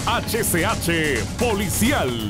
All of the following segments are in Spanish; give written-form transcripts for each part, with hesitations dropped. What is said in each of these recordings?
HCH Policial.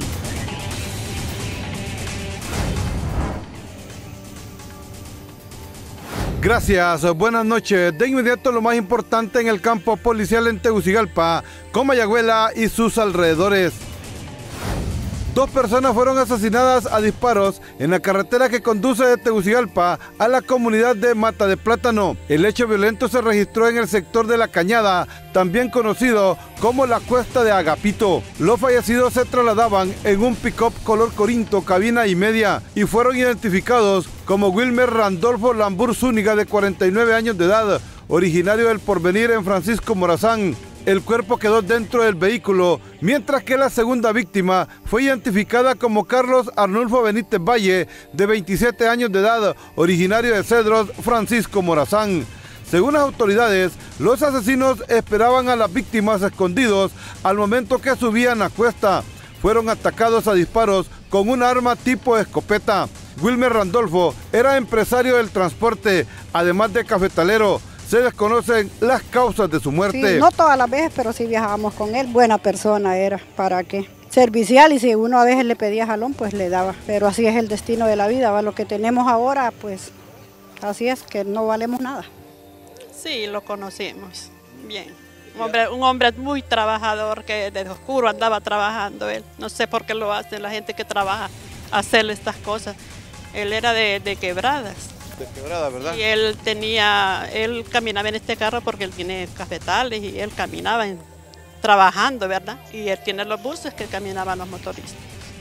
Gracias, buenas noches. De inmediato lo más importante en el campo policial en Tegucigalpa, Comayagüela y sus alrededores. 2 personas fueron asesinadas a disparos en la carretera que conduce de Tegucigalpa a la comunidad de Mata de Plátano. El hecho violento se registró en el sector de La Cañada, también conocido como la Cuesta de Agapito. Los fallecidos se trasladaban en un pick-up color Corinto, cabina y media, y fueron identificados como Wilmer Randolfo Lambur Zúñiga, de 49 años de edad, originario del Porvenir en Francisco Morazán. El cuerpo quedó dentro del vehículo, mientras que la segunda víctima fue identificada como Carlos Arnulfo Benítez Valle, de 27 años de edad, originario de Cedros, Francisco Morazán. Según las autoridades, los asesinos esperaban a las víctimas escondidos al momento que subían a cuesta. Fueron atacados a disparos con un arma tipo escopeta. Wilmer Randolfo era empresario del transporte, además de cafetalero. Se desconocen las causas de su muerte. Sí, no todas las veces, pero sí viajábamos con él. Buena persona era, ¿para qué? Servicial, y si uno a veces le pedía jalón, pues le daba. Pero así es el destino de la vida, ¿va? Lo que tenemos ahora, pues así es, que no valemos nada. Sí, lo conocimos bien. Un hombre muy trabajador, que desde oscuro andaba trabajando él. No sé por qué lo hace la gente que trabaja, hacerle estas cosas. Él era de Quebradas. De Quebrada, ¿verdad? Y él caminaba en este carro porque él tiene cafetales y él caminaba trabajando, ¿verdad? Y él tiene los buses que caminaban los motoristas.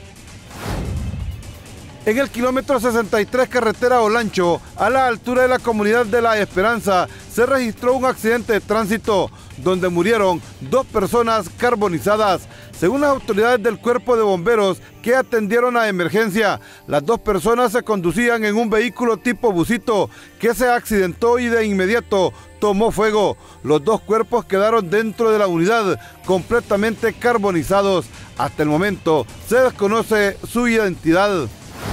En el kilómetro 63 carretera Olancho, a la altura de la comunidad de La Esperanza, se registró un accidente de tránsito donde murieron 2 personas carbonizadas. Según las autoridades del cuerpo de bomberos que atendieron a emergencia, las 2 personas se conducían en un vehículo tipo busito que se accidentó y de inmediato tomó fuego. Los 2 cuerpos quedaron dentro de la unidad completamente carbonizados. Hasta el momento se desconoce su identidad.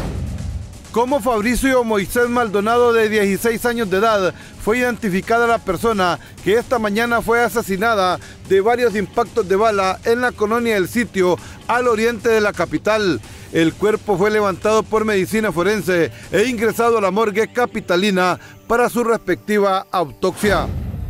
Como Fabricio Moisés Maldonado, de 16 años de edad, fue identificada la persona que esta mañana fue asesinada de varios impactos de bala en la colonia del Sitio, al oriente de la capital. El cuerpo fue levantado por medicina forense e ingresado a la morgue capitalina para su respectiva autopsia.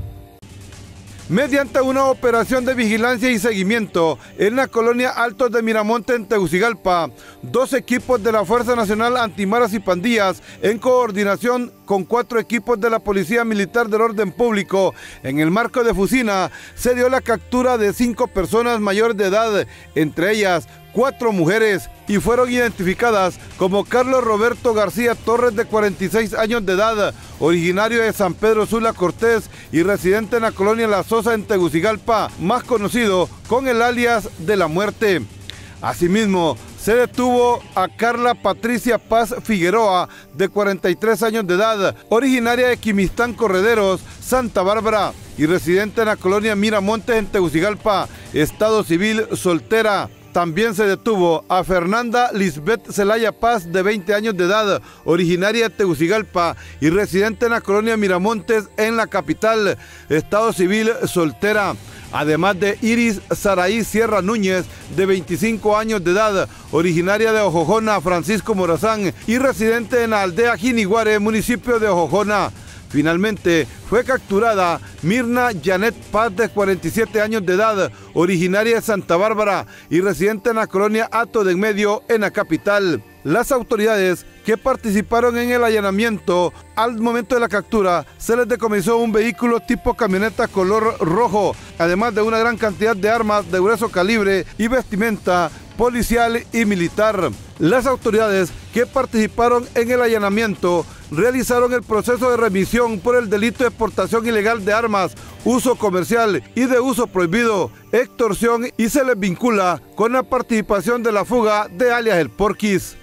Mediante una operación de vigilancia y seguimiento en la colonia Altos de Miramonte en Tegucigalpa, 2 equipos de la Fuerza Nacional Antimaras y Pandillas, en coordinación con 4 equipos de la Policía Militar del Orden Público, en el marco de Fusina, se dio la captura de 5 personas mayores de edad, entre ellas 4 mujeres, y fueron identificadas como Carlos Roberto García Torres, de 46 años de edad, originario de San Pedro Sula Cortés y residente en la colonia La Sosa en Tegucigalpa, más conocido con el alias de la Muerte. Asimismo, se detuvo a Carla Patricia Paz Figueroa, de 43 años de edad, originaria de Quimistán Correderos, Santa Bárbara, y residente en la colonia Miramontes en Tegucigalpa, estado civil, soltera. También se detuvo a Fernanda Lisbeth Zelaya Paz, de 20 años de edad, originaria de Tegucigalpa y residente en la colonia Miramontes en la capital, estado civil, soltera. Además de Iris Saraí Sierra Núñez, de 25 años de edad, originaria de Ojojona, Francisco Morazán, y residente en la aldea Jiniguare, municipio de Ojojona. Finalmente fue capturada Mirna Janet Paz, de 47 años de edad, originaria de Santa Bárbara y residente en la colonia Hato de Enmedio en la capital. Las autoridades que participaron en el allanamiento, al momento de la captura, se les decomisó un vehículo tipo camioneta color rojo, además de una gran cantidad de armas de grueso calibre y vestimenta policial y militar. Las autoridades que participaron en el allanamiento realizaron el proceso de remisión por el delito de exportación ilegal de armas, uso comercial y de uso prohibido, extorsión, y se les vincula con la participación de la fuga de alias El Porquis.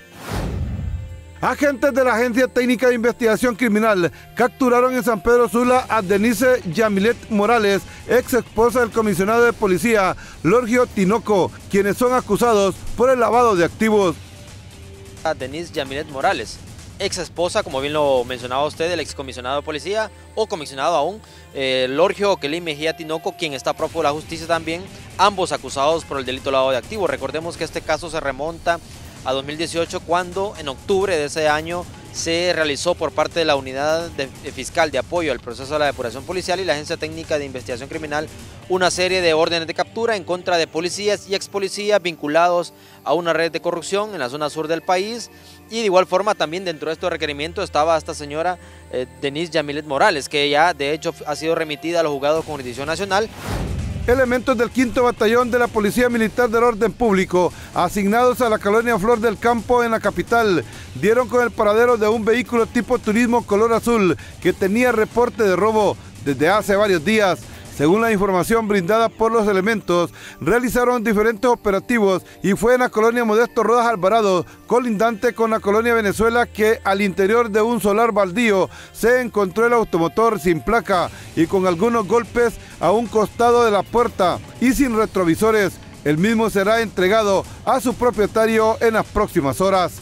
Agentes de la Agencia Técnica de Investigación Criminal capturaron en San Pedro Sula a Denise Yamilet Morales, ex esposa del comisionado de policía Lorgio Tinoco, quienes son acusados por el lavado de activos. A Denise Yamilet Morales, ex esposa, como bien lo mencionaba usted, el excomisionado de policía o comisionado aún, Lorgio Oquelí Mejía Tinoco, quien está prófugo de la justicia también, ambos acusados por el delito de lavado de activos. Recordemos que este caso se remonta a 2018, cuando en octubre de ese año se realizó por parte de la Unidad Fiscal de Apoyo al Proceso de la Depuración Policial y la Agencia Técnica de Investigación Criminal una serie de órdenes de captura en contra de policías y expolicías vinculados a una red de corrupción en la zona sur del país. Y de igual forma también dentro de estos requerimientos estaba esta señora Denise Yamilet Morales, que ya de hecho ha sido remitida a los juzgados con jurisdicción nacional. Elementos del 5º Batallón de la Policía Militar del Orden Público, asignados a la colonia Flor del Campo en la capital, dieron con el paradero de un vehículo tipo turismo color azul que tenía reporte de robo desde hace varios días. Según la información brindada por los elementos, realizaron diferentes operativos y fue en la colonia Modesto Rodas Alvarado, colindante con la colonia Venezuela, que al interior de un solar baldío se encontró el automotor sin placa y con algunos golpes a un costado de la puerta y sin retrovisores. El mismo será entregado a su propietario en las próximas horas.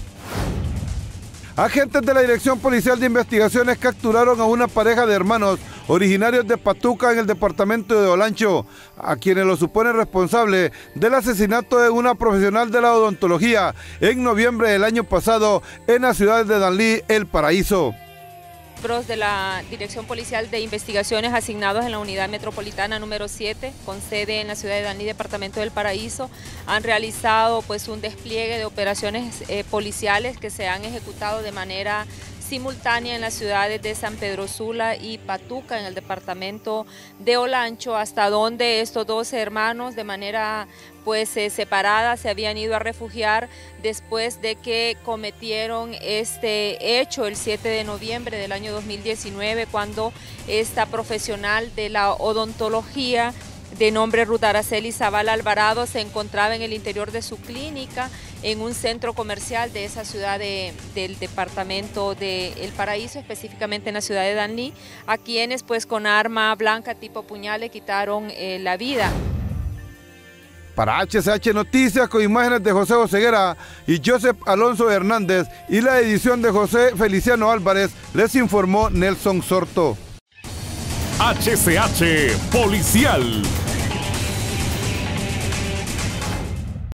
Agentes de la Dirección Policial de Investigaciones capturaron a una pareja de hermanos originarios de Patuca en el departamento de Olancho, a quienes lo suponen responsable del asesinato de una profesional de la odontología en noviembre del año pasado en la ciudad de Danlí, El Paraíso. De la Dirección Policial de Investigaciones asignados en la Unidad Metropolitana número 7, con sede en la ciudad de Danlí, departamento del Paraíso, han realizado pues un despliegue de operaciones policiales que se han ejecutado de manera simultánea en las ciudades de San Pedro Sula y Patuca, en el departamento de Olancho, hasta donde estos 12 hermanos de manera pues separada se habían ido a refugiar después de que cometieron este hecho el 7 de noviembre del año 2019, cuando esta profesional de la odontología de nombre Ruth Araceli Zavala Alvarado se encontraba en el interior de su clínica en un centro comercial de esa ciudad del departamento de El Paraíso, específicamente en la ciudad de Danlí, a quienes pues con arma blanca tipo puñal le quitaron la vida. Para HCH Noticias, con imágenes de José Oseguera y Joseph Alonso Hernández y la edición de José Feliciano Álvarez, les informó Nelson Sorto. HCH Policial.